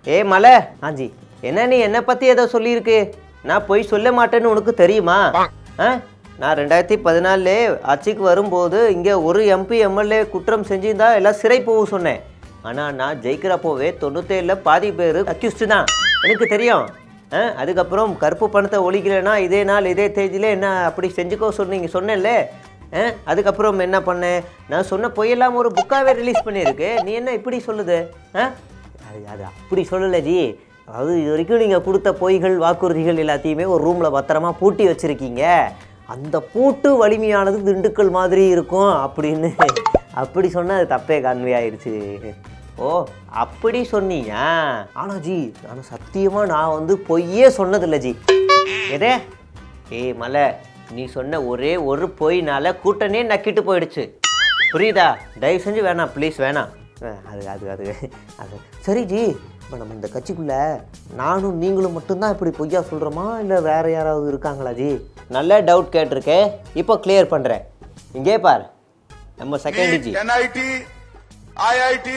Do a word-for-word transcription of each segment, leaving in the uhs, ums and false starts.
ஏ மலை ஆஞ்சி என்ன நீ என்னை பற்றி ஏதோ சொல்லியிருக்கு நான் போய் சொல்ல மாட்டேன்னு உனக்கு தெரியுமா ஆ நான் ரெண்டாயிரத்தி பதினாலே ஆட்சிக்கு வரும்போது இங்கே ஒரு எம்பி எம்எல்ஏ குற்றம் செஞ்சுருந்தா எல்லாம் சிறை போக சொன்னேன் ஆனால் நான் ஜெயிக்கிறப்போவே தொண்ணூத்தேழில் பாதி பேர் அக்யூஸ்டு தான் எனக்கு தெரியும் ஆ அதுக்கப்புறம் கருப்பு பணத்தை ஒழிக்கலைன்னா இதே நாள் இதே தேதியில் என்ன அப்படி செஞ்சுக்கோ சொன்னீங்க சொன்னேன்ல ஆ அதுக்கப்புறம் என்ன பண்ணேன் நான் சொன்ன பொய்யெல்லாம் ஒரு புக்காகவே ரிலீஸ் பண்ணியிருக்கு நீ என்ன இப்படி சொல்லுது ஆ அது அது அப்படி சொல்லலை ஜி அதாவது இது வரைக்கும் நீங்கள் கொடுத்த பொய்கள் வாக்குறுதிகள் எல்லாத்தையுமே ஒரு ரூமில் பத்திரமா பூட்டி வச்சுருக்கீங்க அந்த பூட்டு வலிமையானது திண்டுக்கல் மாதிரி இருக்கும் அப்படின்னு அப்படி சொன்னால் அது தப்பே கன்வே ஆயிடுச்சு ஓ அப்படி சொன்னீங்க ஆனால் ஜி நான் சத்தியமாக நான் வந்து பொய்யே சொன்னதில்லை ஜி எதே ஏய் மலை நீ சொன்ன ஒரே ஒரு பொய்னால கூட்டனே நக்கிட்டு போயிடுச்சு புரியுதா தயவு செஞ்சு வேணாம் ப்ளீஸ் வேணாம் அது அது அது அது சரி ஜி இப்போ நம்ம இந்த கட்சிக்குள்ளே நானும் நீங்களும் மட்டும்தான் இப்படி பொய்யா சொல்கிறோமா இல்லை வேறு யாராவது இருக்காங்களா ஜி நல்ல டவுட் கேட்டிருக்கேன் இப்போ கிளியர் பண்ணுறேன் இங்கே பார் நம்ம second G NIT IIT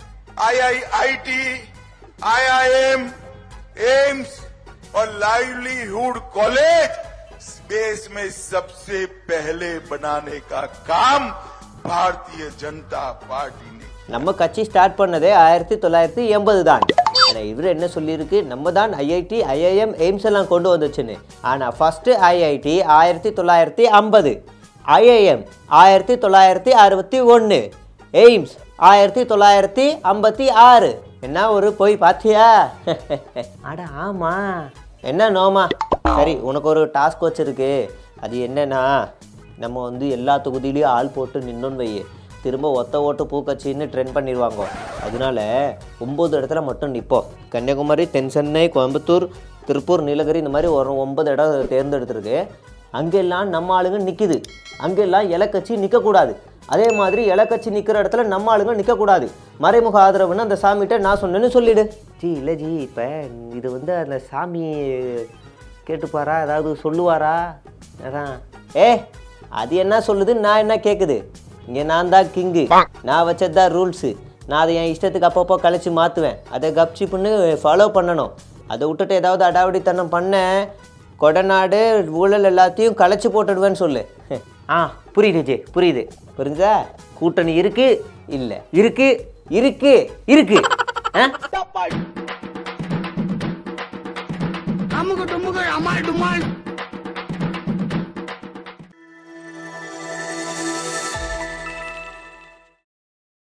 IIIT IIM AIIMS और लाइवलीहुड कॉलेज देश में सबसे पहले बनाने का काम भारतीय जनता पार्टी ने நம்ம கட்சி ஸ்டார்ட் பண்ணதே ஆயிரத்தி தொள்ளாயிரத்தி எண்பது தான் ஆனால் இவர் என்ன சொல்லியிருக்கு நம்ம தான் ஐஐடி ஐஐஎம் எய்ம்ஸ் எல்லாம் கொண்டு வந்துச்சுன்னு ஆனால் ஃபஸ்ட்டு ஐஐடி ஆயிரத்தி தொள்ளாயிரத்தி ஐம்பது ஐஐஎம் ஆயிரத்தி தொள்ளாயிரத்தி அறுபத்தி ஒன்று எய்ம்ஸ் ஆயிரத்தி தொள்ளாயிரத்தி ஐம்பத்தி ஆறு என்ன ஒரு போய் பார்த்தியா அட ஆமாம் என்ன நோமா சரி உனக்கு ஒரு டாஸ்க் வச்சுருக்கு அது என்னன்னா நம்ம வந்து எல்லா தொகுதியிலையும் ஆள் போட்டு நின்னோன்னு வையே திரும்ப ஒத்த ஓட்டு பூக்கட்சின்னு ட்ரெண்ட் பண்ணிடுவாங்க அதனால ஒம்பது இடத்துல மட்டும் நிற்போம் கன்னியாகுமரி தென் சென்னை கோயம்புத்தூர் திருப்பூர் நீலகிரி இந்த மாதிரி ஒரு ஒன்பது இடம் தேர்ந்தெடுத்துருக்கு அங்கெல்லாம் நம்ம ஆளுங்க நிற்கிது அங்கெல்லாம் இலக்கட்சி நிற்கக்கூடாது அதே மாதிரி இலக்கட்சி நிற்கிற இடத்துல நம்ம ஆளுங்க நிற்கக்கூடாது மறைமுக ஆதரவுன்னு அந்த சாமிகிட்ட நான் சொன்னேன்னு சொல்லிவிடு ஜி இல்லை ஜி இப்போ இது வந்து அந்த சாமி கேட்டுப்பாரா ஏதாவது சொல்லுவாரா அதான் ஏ அது என்ன சொல்லுது நான் என்ன கேட்குது இங்கே நான் தான் கிங்கு நான் வச்சது தான் ரூல்ஸு நான் அதை என் இஷ்டத்துக்கு அப்பப்போ கழிச்சு மாற்றுவேன் அதை கப்சிப்புன்னு ஃபாலோ பண்ணணும் அதை விட்டுட்டு ஏதாவது அடாவடித்தனம் பண்ண கொடநாடு ஊழல் எல்லாத்தையும் களைச்சி போட்டுடுவேன்னு சொல்லு ஆ புரியுது ஜி புரியுது புரிஞ்சா கூட்டணி இருக்கு இல்லை இருக்கு இருக்கு இருக்கு ஆ